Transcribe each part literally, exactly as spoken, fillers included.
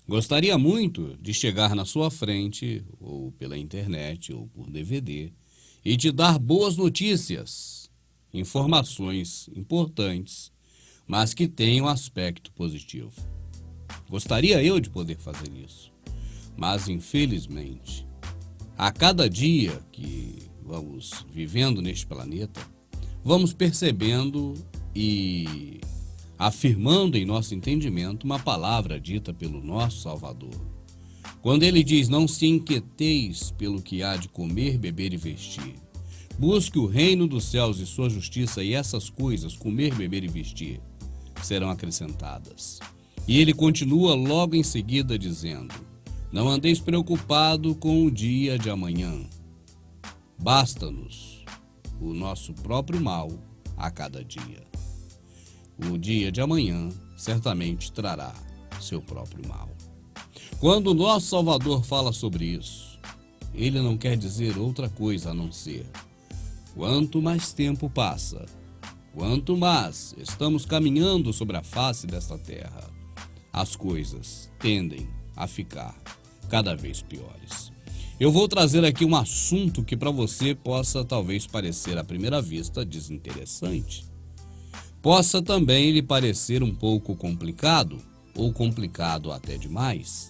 Gostaria muito de chegar na sua frente, ou pela internet, ou por D V D, e te dar boas notícias, informações importantes, mas que tenham aspecto positivo. Gostaria eu de poder fazer isso, mas infelizmente, a cada dia que vamos vivendo neste planeta, vamos percebendo e afirmando em nosso entendimento uma palavra dita pelo nosso Salvador. Quando ele diz: não se inquieteis pelo que há de comer, beber e vestir. Busque o reino dos céus e sua justiça, e essas coisas, comer, beber e vestir, serão acrescentadas. E ele continua logo em seguida dizendo: não andeis preocupado com o dia de amanhã. Basta-nos o nosso próprio mal a cada dia. O dia de amanhã certamente trará seu próprio mal. Quando o nosso Salvador fala sobre isso, ele não quer dizer outra coisa a não ser: quanto mais tempo passa, quanto mais estamos caminhando sobre a face desta terra, as coisas tendem a ficar cada vez piores. Eu vou trazer aqui um assunto que para você possa talvez parecer à primeira vista desinteressante. Possa também lhe parecer um pouco complicado, ou complicado até demais.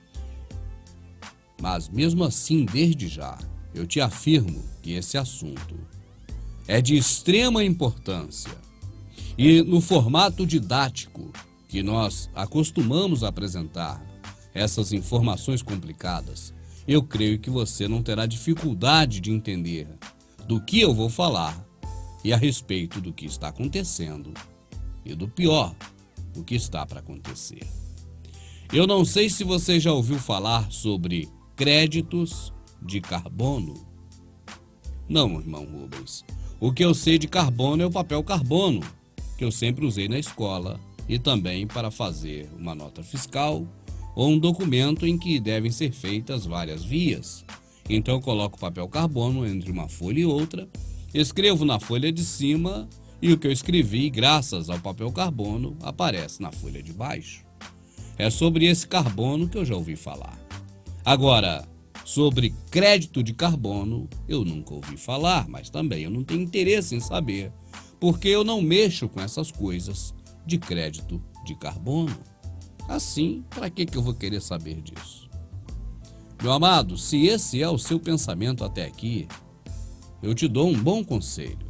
Mas mesmo assim, desde já, eu te afirmo que esse assunto é de extrema importância. E no formato didático que nós acostumamos a apresentar essas informações complicadas, eu creio que você não terá dificuldade de entender do que eu vou falar e a respeito do que está acontecendo e do pior, o que está para acontecer. Eu não sei se você já ouviu falar sobre créditos de carbono. Não, irmão Rubens. O que eu sei de carbono é o papel carbono, que eu sempre usei na escola e também para fazer uma nota fiscal ou um documento em que devem ser feitas várias vias. Então eu coloco o papel carbono entre uma folha e outra, escrevo na folha de cima e o que eu escrevi, graças ao papel carbono, aparece na folha de baixo. É sobre esse carbono que eu já ouvi falar. Agora, sobre crédito de carbono, eu nunca ouvi falar, mas também eu não tenho interesse em saber, porque eu não mexo com essas coisas de crédito de carbono. Assim, para que que eu vou querer saber disso? Meu amado, se esse é o seu pensamento até aqui, eu te dou um bom conselho.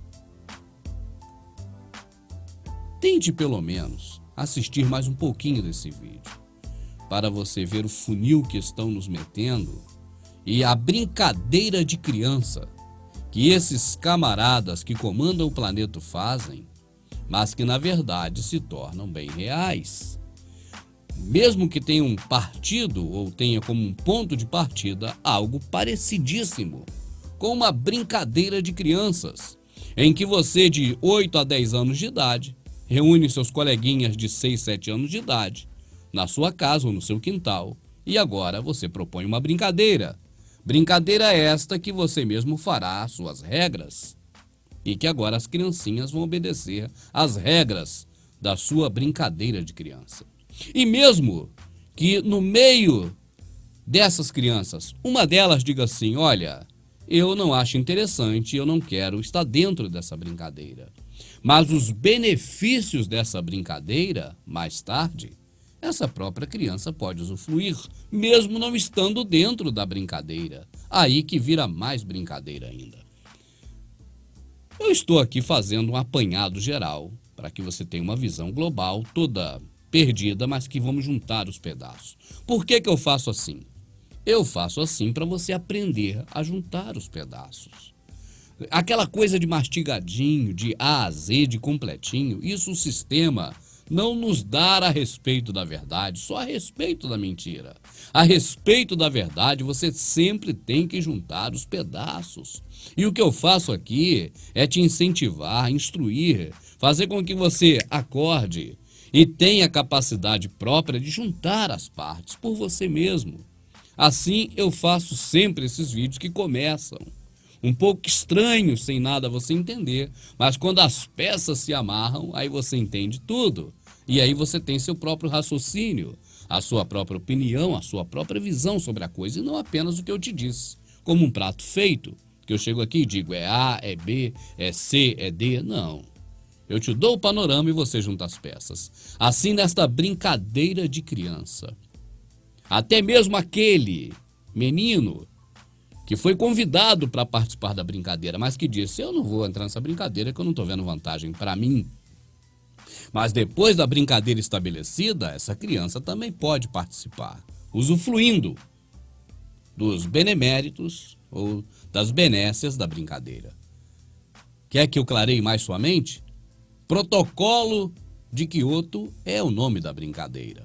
Tente pelo menos assistir mais um pouquinho desse vídeo, para você ver o funil que estão nos metendo e a brincadeira de criança que esses camaradas que comandam o planeta fazem, mas que na verdade se tornam bem reais. Mesmo que tenha um partido ou tenha como um ponto de partida algo parecidíssimo com uma brincadeira de crianças, em que você de oito a dez anos de idade reúne seus coleguinhas de seis, sete anos de idade na sua casa ou no seu quintal e agora você propõe uma brincadeira. Brincadeira esta que você mesmo fará as suas regras e que agora as criancinhas vão obedecer às regras da sua brincadeira de criança. E mesmo que no meio dessas crianças, uma delas diga assim: olha, eu não acho interessante, eu não quero estar dentro dessa brincadeira. Mas os benefícios dessa brincadeira, mais tarde, essa própria criança pode usufruir, mesmo não estando dentro da brincadeira. Aí que vira mais brincadeira ainda. Eu estou aqui fazendo um apanhado geral, para que você tenha uma visão global, toda perdida, mas que vamos juntar os pedaços. Por que que eu faço assim? Eu faço assim para você aprender a juntar os pedaços. Aquela coisa de mastigadinho, de A a Z, de completinho, isso o sistema não nos dá a respeito da verdade, só a respeito da mentira. A respeito da verdade, você sempre tem que juntar os pedaços. E o que eu faço aqui é te incentivar, instruir, fazer com que você acorde e tenha capacidade própria de juntar as partes por você mesmo. Assim eu faço sempre esses vídeos que começam um pouco estranhos, sem nada você entender, mas quando as peças se amarram, aí você entende tudo. E aí você tem seu próprio raciocínio. a sua própria opinião, a sua própria visão sobre a coisa, e não apenas o que eu te disse, como um prato feito, que eu chego aqui e digo é A, é B, é C, é D, não. Eu te dou o panorama e você junta as peças. Assim, nesta brincadeira de criança, até mesmo aquele menino que foi convidado para participar da brincadeira, mas que disse, eu não vou entrar nessa brincadeira que eu não estou vendo vantagem para mim. Mas depois da brincadeira estabelecida, essa criança também pode participar, usufruindo dos beneméritos ou das benécias da brincadeira. Quer que eu clareie mais sua mente? Protocolo de Kyoto é o nome da brincadeira.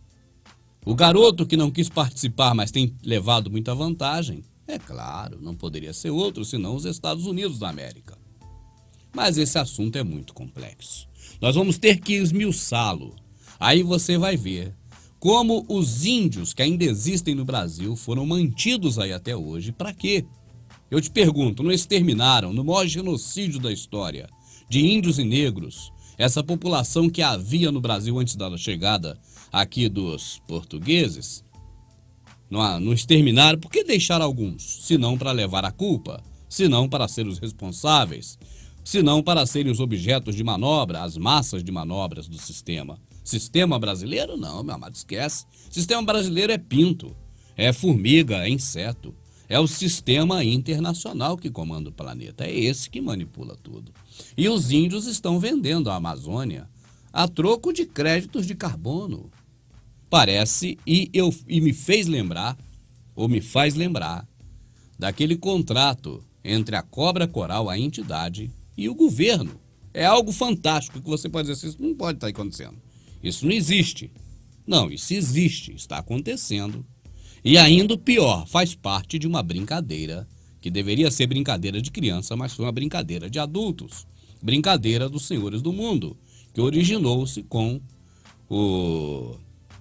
O garoto que não quis participar, mas tem levado muita vantagem, é claro, não poderia ser outro senão os Estados Unidos da América. Mas esse assunto é muito complexo. Nós vamos ter que esmiuçá-lo. Aí você vai ver como os índios que ainda existem no Brasil foram mantidos aí até hoje. Para quê? Eu te pergunto, não exterminaram no maior genocídio da história de índios e negros, essa população que havia no Brasil antes da chegada aqui dos portugueses? Não, não exterminaram, por que deixar alguns? Se não para levar a culpa, se não para ser os responsáveis, se não para serem os objetos de manobra, as massas de manobras do sistema. Sistema brasileiro? Não, meu amado, esquece. Sistema brasileiro é pinto, é formiga, é inseto. É o sistema internacional que comanda o planeta. É esse que manipula tudo. E os índios estão vendendo a Amazônia a troco de créditos de carbono. Parece, e, eu, e me fez lembrar, ou me faz lembrar, daquele contrato entre a Cobra Coral, a entidade, e o governo. É algo fantástico que você pode dizer assim, isso não pode estar acontecendo. Isso não existe. Não, isso existe, está acontecendo. E ainda o pior, faz parte de uma brincadeira, que deveria ser brincadeira de criança, mas foi uma brincadeira de adultos. Brincadeira dos senhores do mundo, que originou-se com o...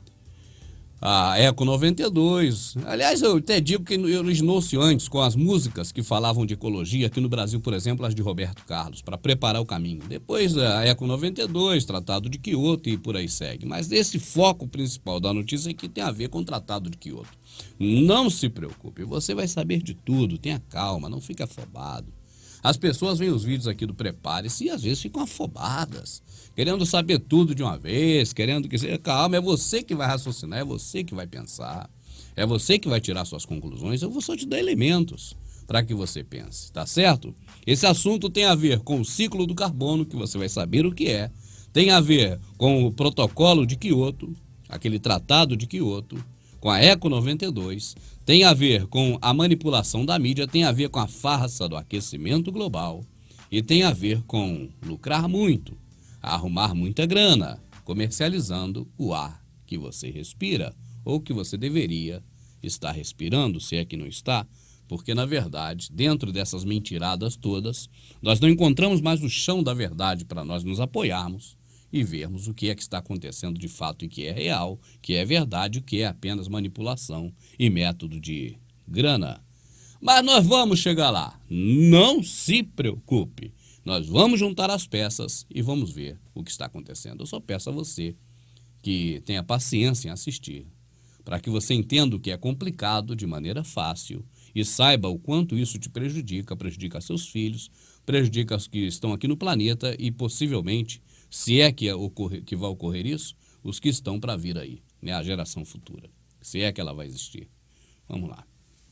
a Eco noventa e dois. Aliás, eu até digo que originou-se antes com as músicas que falavam de ecologia, aqui no Brasil, por exemplo, as de Roberto Carlos, para preparar o caminho. Depois a Eco noventa e dois, Tratado de Kyoto e por aí segue. Mas esse foco principal da notícia aqui tem a ver com o Tratado de Kyoto. Não se preocupe, você vai saber de tudo, tenha calma, não fique afobado. As pessoas veem os vídeos aqui do Prepare-se e às vezes ficam afobadas, querendo saber tudo de uma vez, querendo que seja calma. É você que vai raciocinar, é você que vai pensar, é você que vai tirar suas conclusões. Eu vou só te dar elementos para que você pense, tá certo? Esse assunto tem a ver com o ciclo do carbono, que você vai saber o que é, tem a ver com o protocolo de Kyoto, aquele tratado de Kyoto, com a Eco noventa e dois, tem a ver com a manipulação da mídia, tem a ver com a farsa do aquecimento global e tem a ver com lucrar muito, arrumar muita grana, comercializando o ar que você respira ou que você deveria estar respirando, se é que não está, porque na verdade, dentro dessas mentiradas todas, nós não encontramos mais o chão da verdade para nós nos apoiarmos e vermos o que é que está acontecendo de fato e que é real, que é verdade, o que é apenas manipulação e método de grana. Mas nós vamos chegar lá, não se preocupe. Nós vamos juntar as peças e vamos ver o que está acontecendo. Eu só peço a você que tenha paciência em assistir, para que você entenda o que é complicado de maneira fácil e saiba o quanto isso te prejudica, prejudica seus filhos, prejudica os que estão aqui no planeta e possivelmente, se é que, ocorre, que vai ocorrer isso, os que estão para vir aí, né, a geração futura, se é que ela vai existir. Vamos lá.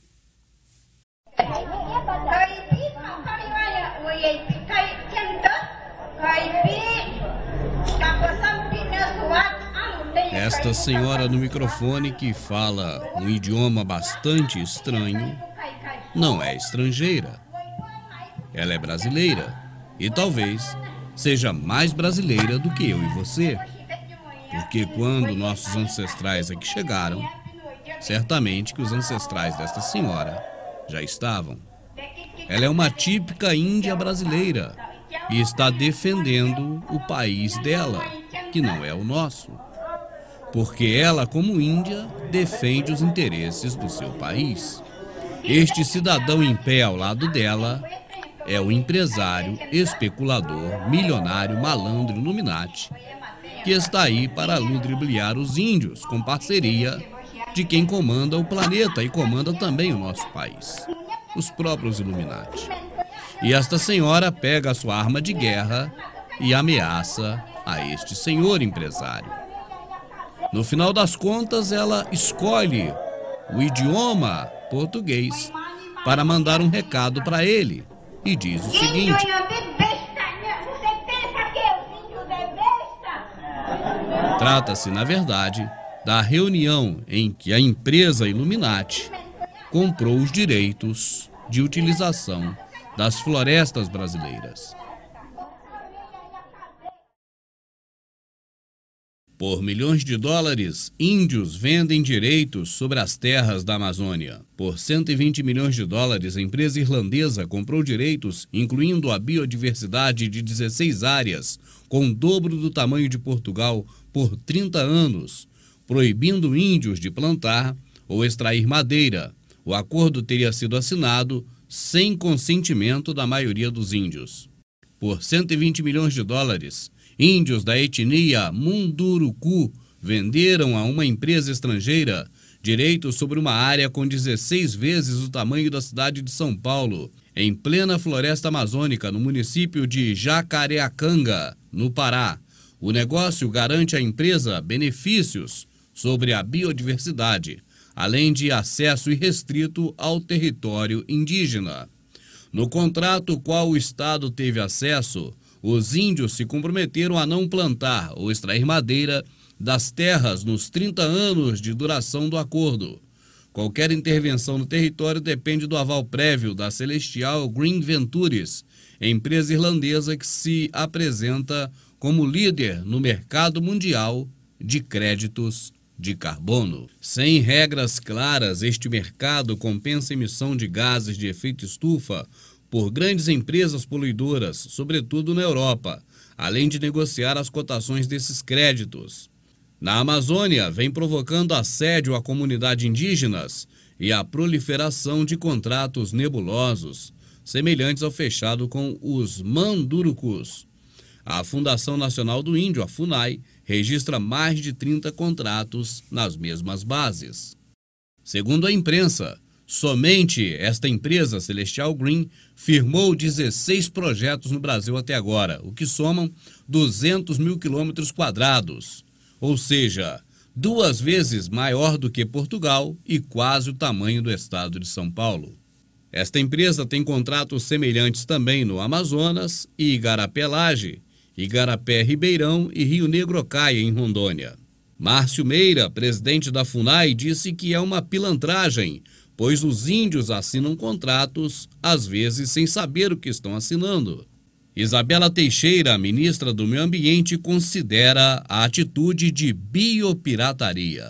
Esta senhora no microfone que fala um idioma bastante estranho não é estrangeira. Ela é brasileira e talvez seja mais brasileira do que eu e você. Porque quando nossos ancestrais aqui chegaram, certamente que os ancestrais desta senhora já estavam. Ela é uma típica índia brasileira e está defendendo o país dela, que não é o nosso. Porque ela, como índia, defende os interesses do seu país. Este cidadão em pé ao lado dela é o empresário, especulador, milionário, malandro, Illuminati, que está aí para ludibriar os índios, com parceria de quem comanda o planeta e comanda também o nosso país, os próprios Illuminati. E esta senhora pega a sua arma de guerra e ameaça a este senhor empresário. No final das contas, ela escolhe o idioma português para mandar um recado para ele e diz o seguinte: trata-se, na verdade, da reunião em que a empresa Illuminati comprou os direitos de utilização das florestas brasileiras. Por milhões de dólares, índios vendem direitos sobre as terras da Amazônia. Por cento e vinte milhões de dólares, a empresa irlandesa comprou direitos, incluindo a biodiversidade de dezesseis áreas, com o dobro do tamanho de Portugal, por trinta anos, proibindo índios de plantar ou extrair madeira. O acordo teria sido assinado sem consentimento da maioria dos índios. Por cento e vinte milhões de dólares, índios da etnia Munduruku venderam a uma empresa estrangeira direitos sobre uma área com dezesseis vezes o tamanho da cidade de São Paulo, em plena floresta amazônica, no município de Jacareacanga, no Pará. O negócio garante à empresa benefícios sobre a biodiversidade, além de acesso irrestrito ao território indígena. No contrato qual o Estado teve acesso, os índios se comprometeram a não plantar ou extrair madeira das terras nos trinta anos de duração do acordo. Qualquer intervenção no território depende do aval prévio da Celestial Green Ventures, empresa irlandesa que se apresenta como líder no mercado mundial de créditos de carbono. Sem regras claras, este mercado compensa a emissão de gases de efeito estufa por grandes empresas poluidoras, sobretudo na Europa, além de negociar as cotações desses créditos. Na Amazônia, vem provocando assédio à comunidade indígenas e a proliferação de contratos nebulosos, semelhantes ao fechado com os Mandurucus. A Fundação Nacional do Índio, a FUNAI, registra mais de trinta contratos nas mesmas bases. Segundo a imprensa, somente esta empresa, Celestial Green, firmou dezesseis projetos no Brasil até agora, o que somam duzentos mil quilômetros quadrados, ou seja, duas vezes maior do que Portugal e quase o tamanho do estado de São Paulo. Esta empresa tem contratos semelhantes também no Amazonas e Igarapé-Laje, Igarapé-Ribeirão e Rio Negro-Ocaia, em Rondônia. Márcio Meira, presidente da FUNAI, disse que é uma pilantragem, pois os índios assinam contratos, às vezes sem saber o que estão assinando. Isabela Teixeira, ministra do Meio Ambiente, considera a atitude de biopirataria.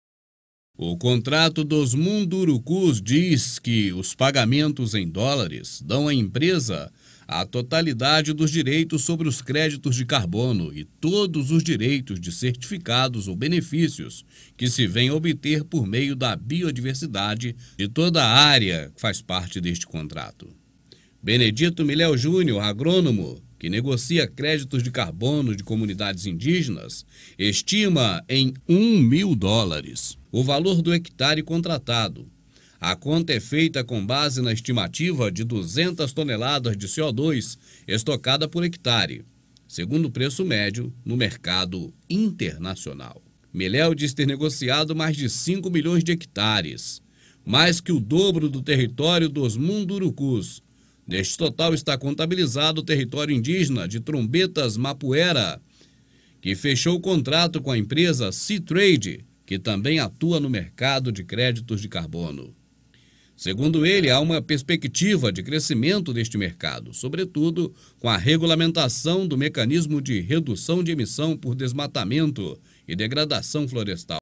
O contrato dos Mundurucus diz que os pagamentos em dólares dão à empresa a totalidade dos direitos sobre os créditos de carbono e todos os direitos de certificados ou benefícios que se vêm a obter por meio da biodiversidade de toda a área que faz parte deste contrato. Benedito Miléo Júnior, agrônomo, que negocia créditos de carbono de comunidades indígenas, estima em um mil dólares o valor do hectare contratado. A conta é feita com base na estimativa de duzentas toneladas de C O dois estocada por hectare, segundo o preço médio no mercado internacional. Miléo diz ter negociado mais de cinco milhões de hectares, mais que o dobro do território dos Mundurucus. Neste total está contabilizado o território indígena de Trombetas Mapuera, que fechou o contrato com a empresa Seatrade, que também atua no mercado de créditos de carbono. Segundo ele, há uma perspectiva de crescimento deste mercado, sobretudo com a regulamentação do mecanismo de redução de emissão por desmatamento e degradação florestal.